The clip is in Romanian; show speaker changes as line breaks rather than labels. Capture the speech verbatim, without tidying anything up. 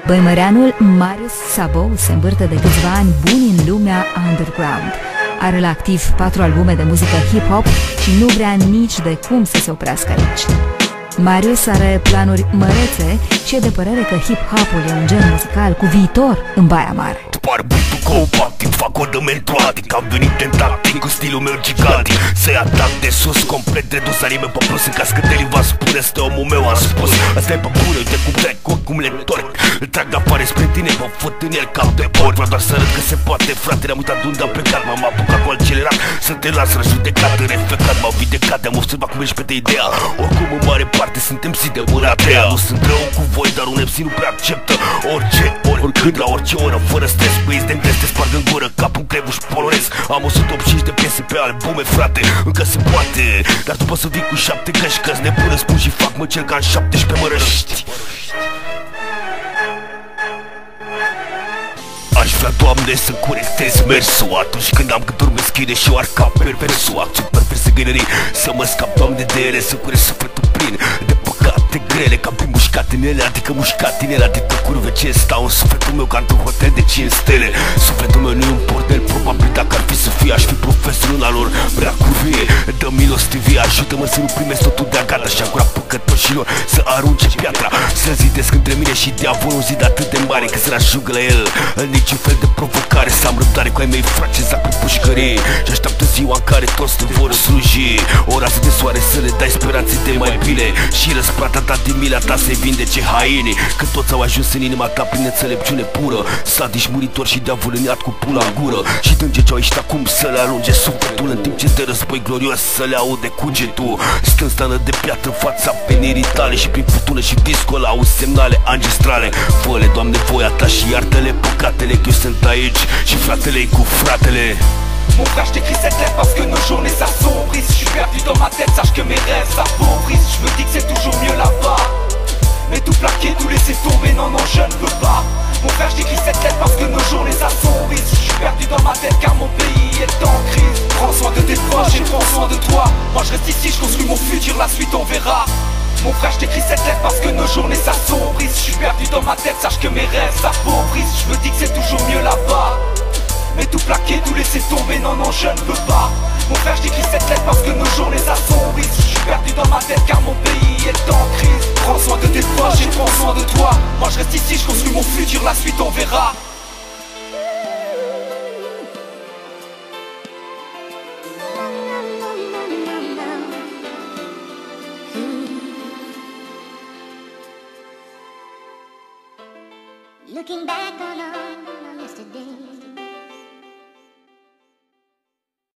Băimăreanul Marius Sabou se învârte de câțiva ani buni în lumea underground. Are la activ patru albume de muzică hip-hop și nu vrea nici de cum să se oprească aici. Marius are planuri mărețe și e de părere că hip-hopul e un gen muzical cu viitor în Baia Mare.
Par beat-ul compatic, fac ornamentul atic. Am venit în tactic cu stilul meu gigantic. Să-i atac de sus, complet redus, anime pe plus. În caz că Deli va spune, stă omul meu, am spus. Asta e pe bune, uite cum trec, oricum le torc. Îl trag de afară spre tine, vă fut în el cap de porc. Vreau doar să arăt că se poate, frate, ne-am uitat unde am plecat. M-am apucat cu accelerat, să te las răjudecat, reflecat. M-au vindecat, te-am observat cum ești pe te ideea. Oricum în mare parte suntem si de mânatea. Nu sunt rău cu voi, dar un M C nu prea acceptă orice, oricând, la orice oră, fără stres. Băieți de te sparg în gură ca un crevuș polonez. Am o sută optzeci și cinci de piese pe albume, frate, încă se poate. Dar tu poți să vii cu șapte găși, că-s nebună, spun și fac, mă cel ca în șaptesprezece mărăști. Aș vrea, Doamne, să corectez mersul atunci când am gânduri meschine și o arca perversul. Acțiuni perverse gânării, să mă scap, Doamne, de ele, să curez sufletul plin de păcate grele, ca prin mușcat în ele, adică mușcat în ele, atâtea curve ce stau în sufletul meu ca într-un hotel de cinci stele. Sufletul meu nu e un bordel, probabil dacă ar fi să fie, aș fi profesor în alor prea curvie. Dă milostivie, ajută-mă să nu primesc totul de-a gata și acura păcătoșilor să arunce piatra. Să zidesc între mine și diavol un zid atât de mare că să ajungă la el niciun fel de provocare. Să am răbdare cu ai mei frați, zac pe pușcărie și așteaptă ziua în care toți te vor sluji. O rază de soare să le dai speranțe de mai bine și răsplata ta din mila ta să-i vindece haine. Că toți au ajuns în inima ta prin înțelepciune pură, sadici muritori și diavol îniat cu pula în gură. Și dânge ce-au ieșit acum să le alunge sufletul, în timp ce de război glorios să le aude cugetul. Stând stană de piatră în fața venirii tale și prin furtună și viscol au semnale ancestrale. Fă-le, Doamne, voia ta și iartă-le păcatele, că eu sunt aici și fratele-i cu fratele.
Mon frère, je t'écris cette lettre parce que nos journées s'assombrissent. Je suis perdu dans ma tête, sache que mes rêves s'appauvrissent. Je me dis que c'est toujours mieux là-bas, mais tout plaquer, tout laisser tomber, non non je ne veux pas. Mon frère, je t'écris cette lettre parce que nos journées s'assombrissent. Je suis perdu dans ma tête car mon pays est en crise. Prends soin de tes proches et prends soin de toi. Moi je reste ici, je construis mon futur, la suite on verra. Mon frère, je t'écris cette lettre parce que nos journées s'assombrissent. Je suis perdu dans ma tête, sache que mes rêves s'appauvrissent. Je me dis que c'est toujours mieux là-bas, mais tout plaquer, tout laisser tomber, non non je ne veux pas. Mon frère, je t'écris cette lettre parce que nos journées s'assombrissent. Je suis perdu dans ma tête car mon pays est en crise. Prends soin de tes proches et prends soin de toi. Moi je reste ici, je construis mon futur, la suite on verra.
Looking back on all yesterday.